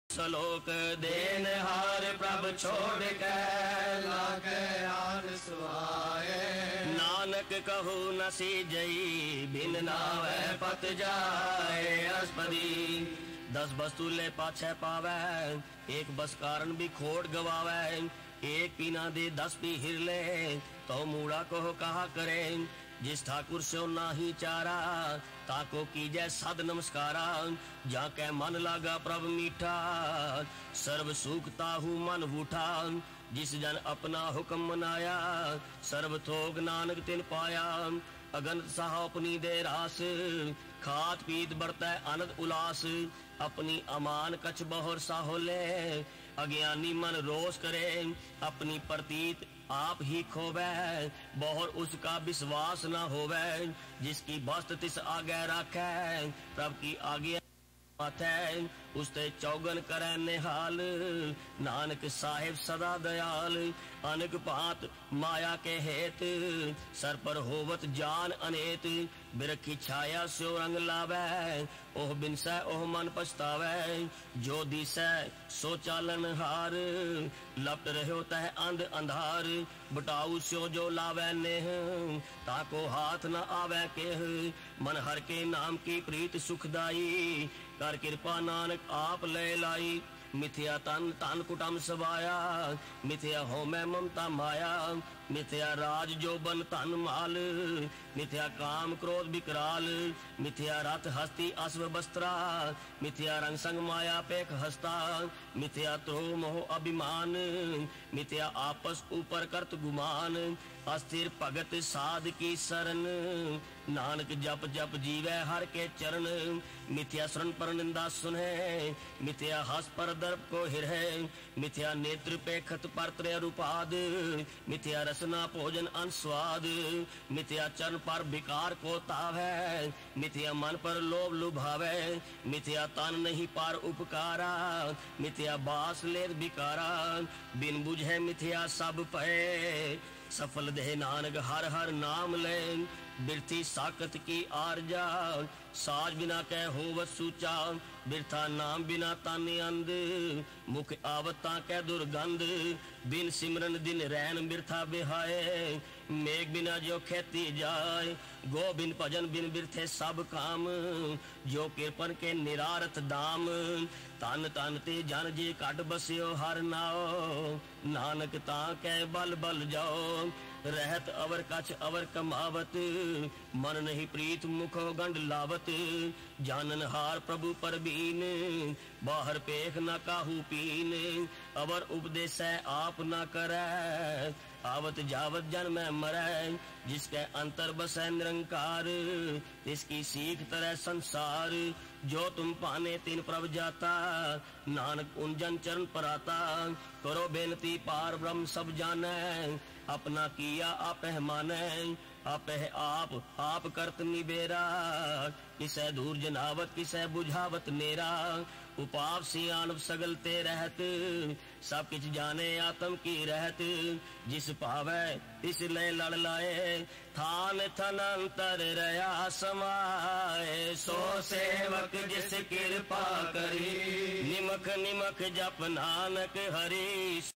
सलोक then हार प्रभ छोड़ के लागे आन सुहाए। नानक कहू न सीजई बिन नावे पत जाए। अस्पदी 10 वस्तु ले पाछे पावे, एक बस कारण भी खोट गवावे। एक पीना दे 10 पी हिर ले, तो मूड़ा को कहा करे। जिस ठाकुर से नाही चारा, ताको कीजै सद नमस्कारा। जाके मन लागा प्रभ मीठा, सर्व सुख ताहू मन बूठा। जिस जन अपना हुक्म मनाया, सर्व थोक नानक तिन पाया। अगंत साह अपनी दे रास, खात पीत बरतै आनंद उलास। अपनी अमान कछ बहुर साहोले, अज्ञानी मन रोष करे। अपनी प्रतीत आप ही खोवे, बहुर उसका विश्वास न होवे। जिसकी बस्त तिस आगे राखे, प्रभ की आगे माथे। उसते चौगन करे निहाल, नानक साहिब सदा दयाल। अनक भांत माया के हेत, सर पर होवत जान अनेत। बिरखी छाया स्यो रंग लावे, ओह बिनसै ओह मन पछतावे। जो दिसै सो चालन हार, लपट रहो तह अंध अंधार। बटाऊ स्यो जो लावे नेह, ताको हाथ न आवे केह। मन हर के नाम की प्रीत सुखदाई, कर कृपा नानक आप ले लाई। मिथ्या तन तन कुटम सवाया, मिथ्या हो मैं ममता माया। मिथ्या राज जो बन तन माल, मिथ्या काम क्रोध विकराल। मिथ्या रथ हस्ती अश्व वस्त्रा, मिथ्या रंग संग माया पेख हस्ता। मिथ्या तो मोह अभिमान, मिथ्या आपस ऊपर करत गुमान। अस्थिर भगत साध की शरण, नानक जप जप जीवे हर के चरण। मिथ्या शरण पर निंदा सुने, मिथ्या हस पर दर्प को हिरहे। मिथ्या नेत्र पेखत पर त्रय रूपाद, मिथ्या रसना भोजन अनस्वाद। मिथ्या चरण पर विकार को तावे, मिथ्या मन पर लोभ लुभावे। मिथ्या तन नहीं पार उपकारा, मिथ्या बास लेत विकारा। बिन बुझे मिथ्या सब पए, सफल देह नानक हर हर नाम ले। बिरथी साकत की आरजा, साज बिना कह होवत सूचा। बिरथा नाम बिना ताने अंध, मुख आवता कह दुर्गंध। बिन सिमरन दिन रैन बिरथा बिहाए, मेघ बिना जो खेती जाए। गोबिन भजन बिन बिरथे सब काम, जो किरपन के निरारथ दाम। तन तन ते जन जे कट बस्यो हर नाओ, नानक ता कह बल बल जाओ। रहत अवर कछ अवर कमावत, मन नहीं प्रीत मुखो गंड लावत। जानन हार प्रभु परबीन, बाहर पेख न काहू पीन। अवर उपदेसै आप न करै, आवत जावत जन में मरै। जिसके अंतर बसै निरंकार, तिसकी सीख तरह संसार। जो तुम पाने तीन प्रभ जाता, नानक उन जन चरण पर आता। करो बेनती पार ब्रह्म सब जानै, अपना किया आपह मानै। आपह आप करत निबेरा, किसै दूर जनावत किसै बुझावत नेरा। उपाप सियान सगल ते रहत, सब किछ जाने आत्म की रहत। जिस भावै तिस ले लड़ लाए, थान थनंतर रया समाए। सो सेवक जिस कृपा करी, निमख निमख जप नानक हरि।